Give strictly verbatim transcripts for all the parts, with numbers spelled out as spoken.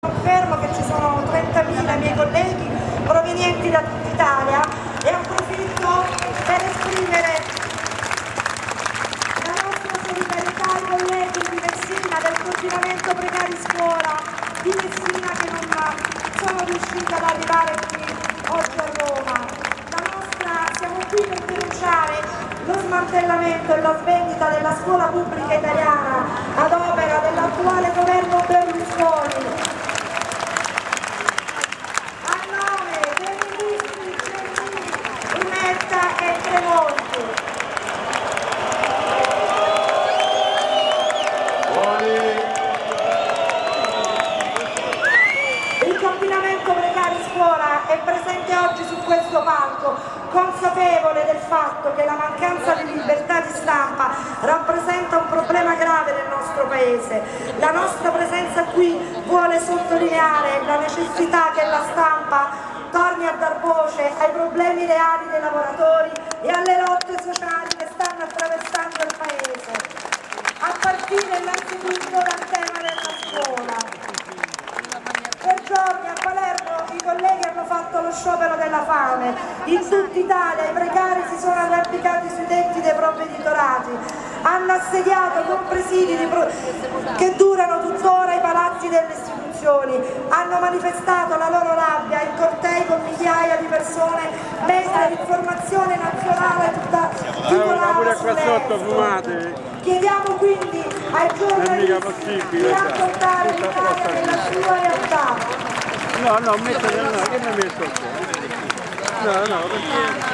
Confermo che ci sono trentamila miei colleghi provenienti da tutta Italia e approfitto per esprimere la nostra solidarietà ai colleghi di Messina, del coordinamento Precari Scuola di Messina, che non sono riusciti ad arrivare qui oggi a Roma. La nostra, siamo qui per denunciare lo smantellamento e la svendita della scuola pubblica italiana ad opera dell'attuale governo Berlusconi. Il combinamento Precari Scuola è presente oggi su questo palco, consapevole del fatto che la mancanza di libertà di stampa rappresenta un problema grave nel nostro Paese. La nostra presenza qui vuole sottolineare la necessità che la stampa torni a dar voce ai problemi reali dei lavoratori e alle lotte sociali che stanno attraversando il Paese, a partire innanzitutto dal tema della scuola. Per giorni a Palermo i colleghi hanno fatto lo sciopero della fame, in tutta Italia i precari si sono arrampicati sui tetti dei provveditorati, hanno assediato con presidi di che durano tuttora i palazzi delle istituzioni, hanno manifestato la loro rabbia in cortei con migliaia di persone, mentre l'informazione nazionale tutta titolava sull'estero. Chiediamo quindi ai giornalisti di raccontare l'Italia nella sua realtà. No, no, mettere no, che mi ha messo no, no, perché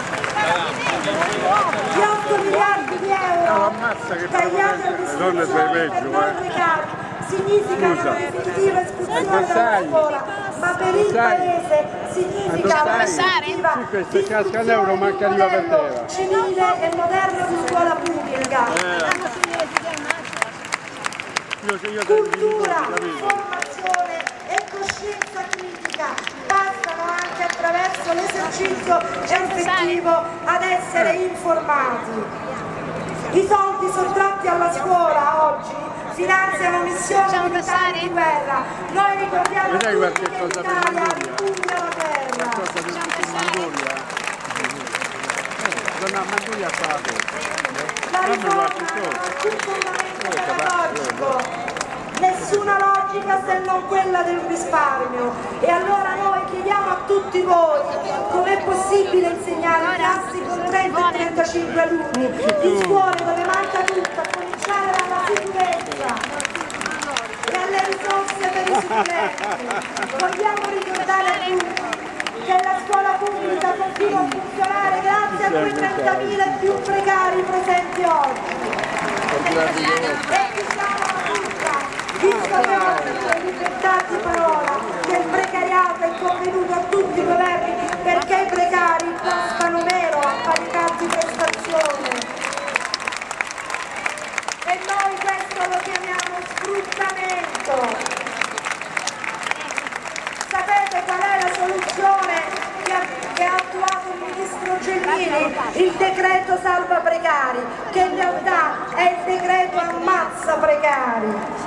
di otto miliardi di euro tagliati al distribuzione per non precari significa una definitiva espulsione dalla scuola, ma per il Paese significa una definitiva distruzione civile e moderna di scuola pubblica. Cultura, formazione e coscienza critica passano anche attraverso l'esercizio effettivo ad essere informati. I soldi sottratti alla scuola oggi finanziano missioni militari di guerra. Noi ricordiamo tutti che l'Italia ripugna la guerra. La riforma non ha alcun fondamento pedagogico. Nessuna logica se non quella del risparmio. E allora noi chiediamo a tutti voi com'è possibile insegnare in classi con trenta e trentacinque alunni, in scuole dove manca tutto, a cominciare dalla sicurezza e alle risorse per i supplenti. Vogliamo ricordare a tutti che la scuola pubblica continua a funzionare grazie a quei trentamila più precari presenti oggi. E diciamo a tutta visto che oggi è libertà di parola, che il precariato è convenuto a tutti i governi perché i precari costano meno a parità di prestazione. E noi questo lo chiamiamo sfruttamento. Sapete qual è la soluzione che ha, che ha attuato il ministro Gelmini? Il decreto salva precari, che in realtà è il decreto ammazza precari.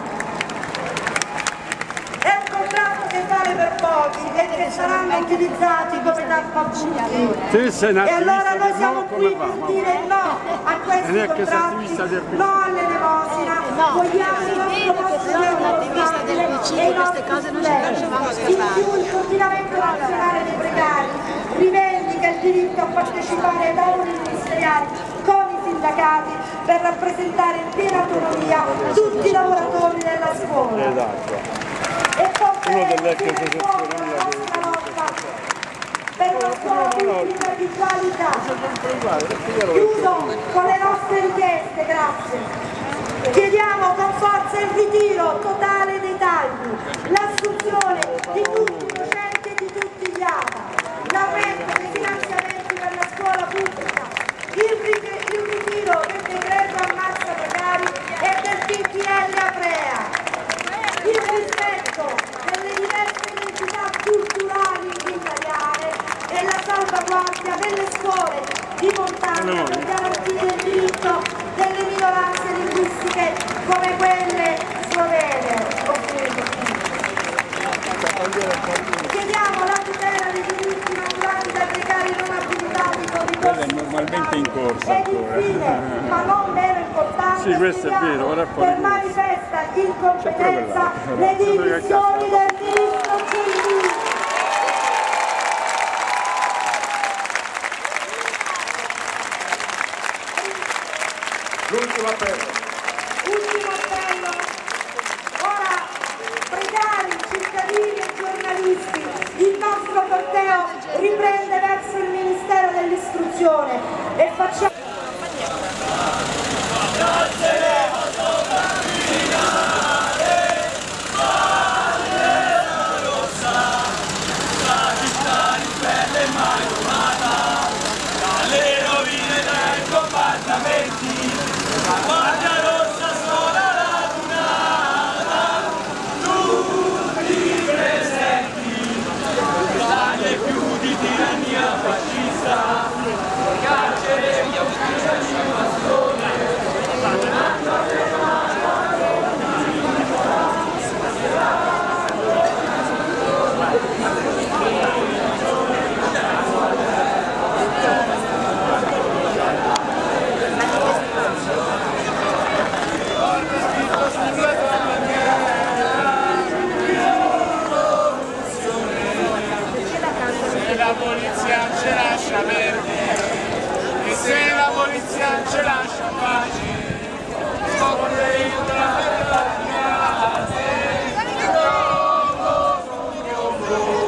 È un contratto che vale per pochi e che saranno utilizzati come tappabuchi. E allora noi siamo qui per dire no a questi contratti, no all'elemosina, vogliamo il nostro posto e i nostri studenti. In più il coordinamento nazionale dei precari rivendica il diritto a partecipare ai lavori ministeriali con i sindacati per rappresentare in piena autonomia tutti i lavoratori della scuola. E porteremo fino in fondo la nostra lotta per una scuola pubblica di qualità. Chiudo con le nostre richieste, grazie. Chiediamo con forza il ritiro totale dei tagli, l'assunzione di tutti i docenti e di tutti gli A T A, l'aumento dei finanziamenti per la scuola pubblica, il ritiro del decreto ammazza precari e del P P L Aprea. Il rispetto delle diverse identità culturali italiane e la salvaguardia delle scuole di montagna per garantire il diritto delle minoranze linguistiche come quelle slovene. ma non meno importante, sì, questo è vero, ora fuori per manifesta incompetenza le dimissioni del ministro Gelmini. L'ultimo appello. Ultimo appello. Ora pregare i cittadini e i giornalisti, il nostro corteo riprende verso il Ministero dell'Istruzione e facciamo... La Guardia Rossa suona la tunata, tutti presenti, dalle più di tirannia fascista, carcere di auspicia di bastone, la polizia ce lascia perdere e se la polizia ce lascia pace scopre io tra le barricate,